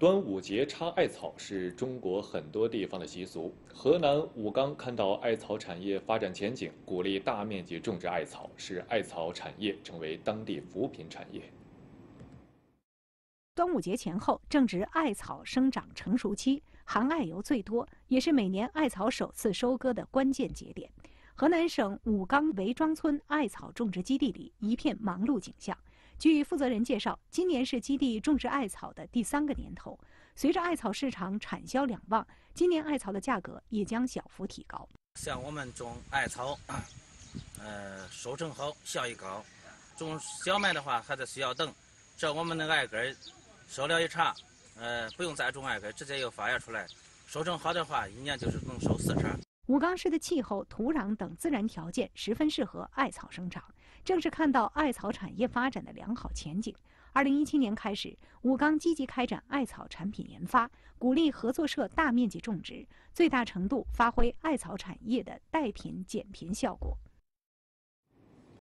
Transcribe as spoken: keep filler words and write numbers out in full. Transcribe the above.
端午节插艾草是中国很多地方的习俗。河南武冈看到艾草产业发展前景，鼓励大面积种植艾草，使艾草产业成为当地扶贫产业。 端午节前后正值艾草生长成熟期，含艾油最多，也是每年艾草首次收割的关键节点。河南省武冈韦庄村艾草种植基地里一片忙碌景象。据负责人介绍，今年是基地种植艾草的第三个年头。随着艾草市场产销两旺，今年艾草的价格也将小幅提高。 像我们种艾草，呃，收成好，效益高；种小麦的话，还得需要等。这我们的艾根收了一茬，呃，不用再种艾根，直接又发芽出来。收成好的话，一年就是能收四茬。 武冈市的气候、土壤等自然条件十分适合艾草生长，正是看到艾草产业发展的良好前景。二零一七年开始，武冈积极开展艾草产品研发，鼓励合作社大面积种植，最大程度发挥艾草产业的带贫减贫效果。